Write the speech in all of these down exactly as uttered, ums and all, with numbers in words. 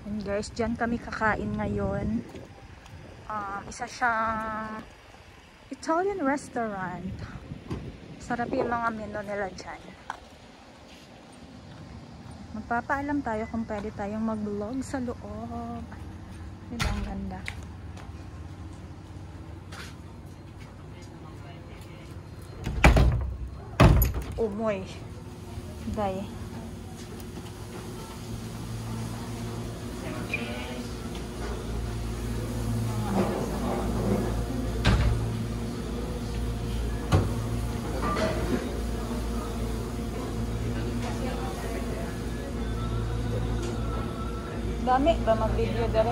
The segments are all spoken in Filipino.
And guys, dyan kami kakain ngayon. Um, isa siyang Italian restaurant. Sarap yung mga menu nila dyan. Magpapaalam tayo kung pwede tayong mag-vlog sa loob. Diba, ang ganda. Umoy. Day. Dami ba mag-video dere?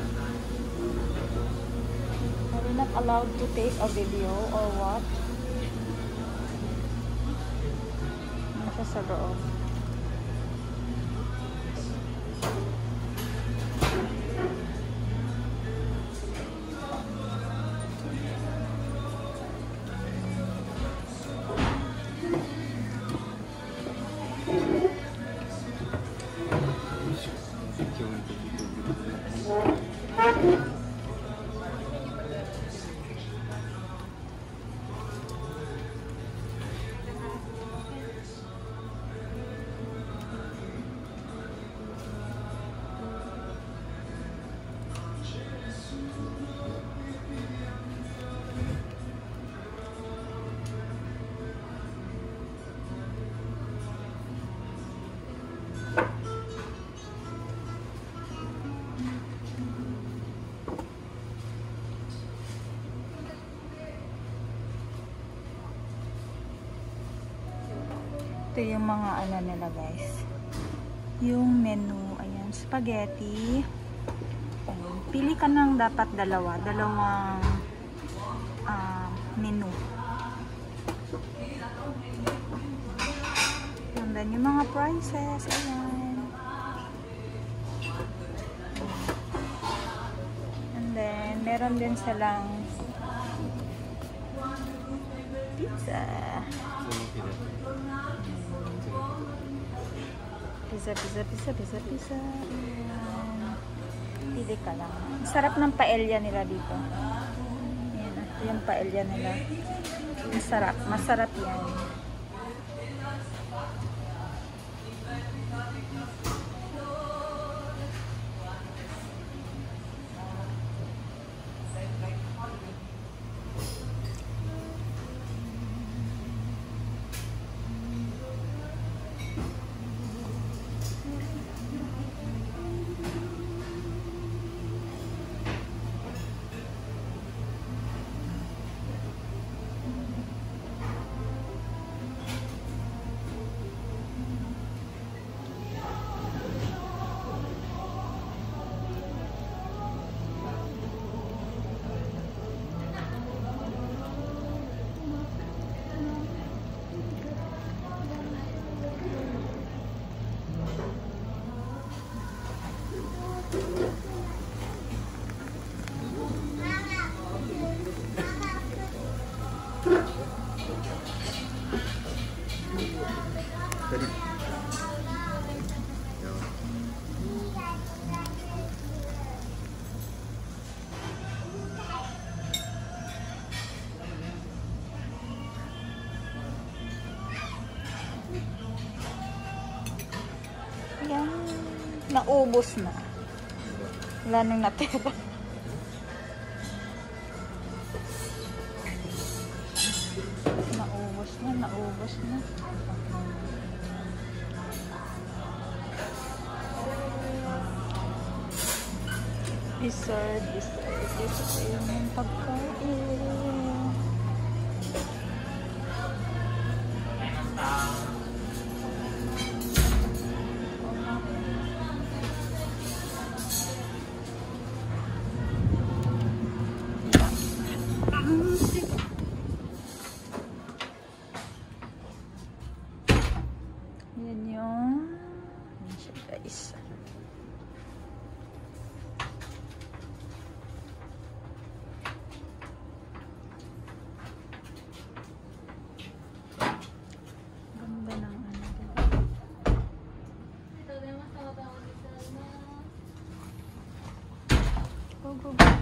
Are we not allowed to take a video or what? Ano siya sa loob? Ito yung mga ano nila guys. Yung menu. Ayan, spaghetti. Ayan. Pili ka ng dapat dalawa. Dalawang uh, menu. And then yung mga prices. Ayan. And then meron din silang pizza. Pizza, pizza, pizza, pizza, pizza. Ayan. Pili ka lang. Sarap ng paella nila dito. Ayan, ito yung paella nila. Masarap. Masarap yan. Yan. Naubos na. Wala nang natira. Naubos na, naubos na. Dessert, dessert, dessert. Yung pagkain. Guys. go, go, go.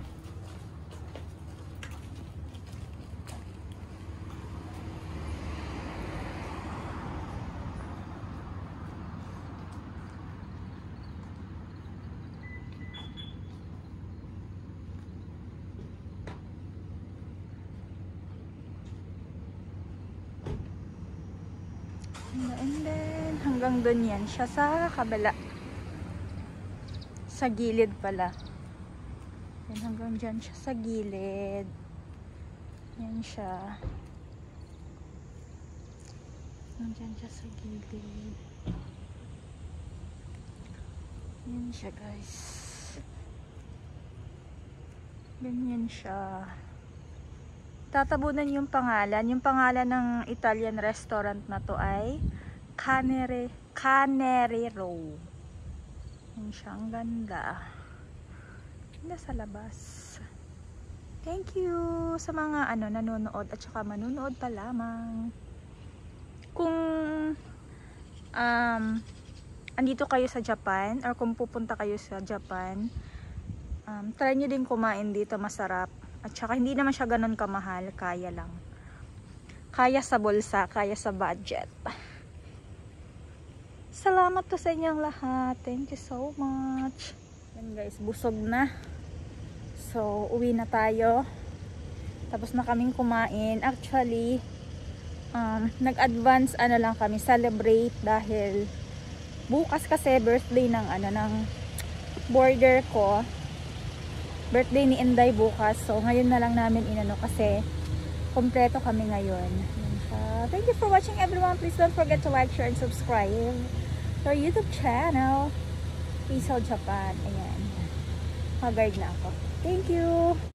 And then, hanggang doon yan siya sa kabala. Sa gilid pala. Yan, hanggang dyan siya sa gilid. Yan siya. Hanggang dyan siya sa gilid. Yan siya, guys. Ganyan siya. Tatabunan yung pangalan. Yung pangalan ng Italian restaurant na to ay Cannery, Cannery Row. Yan siya. Ang ganda. Ganda sa labas. Thank you sa mga ano nanonood at saka manunood pa lamang. Kung um, andito kayo sa Japan or kung pupunta kayo sa Japan, um, try nyo din kumain dito. Masarap. At saka hindi naman siya ganun kamahal, kaya lang. Kaya sa bulsa, kaya sa budget. Salamat po sa inyong lahat. Thank you so much. Yan guys, busog na. So, uwi na tayo. Tapos na kaming kumain. Actually, um, nag-advance ano lang kami, celebrate dahil bukas kasi birthday ng ano ng border ko. Birthday ni Inday bukas. So, ngayon na lang namin inano kasi kompleto kami ngayon. Uh, thank you for watching everyone. Please don't forget to like, share, and subscribe to our YouTube channel. Peace out Japan. Ayan. Mag-guard na ako. Thank you!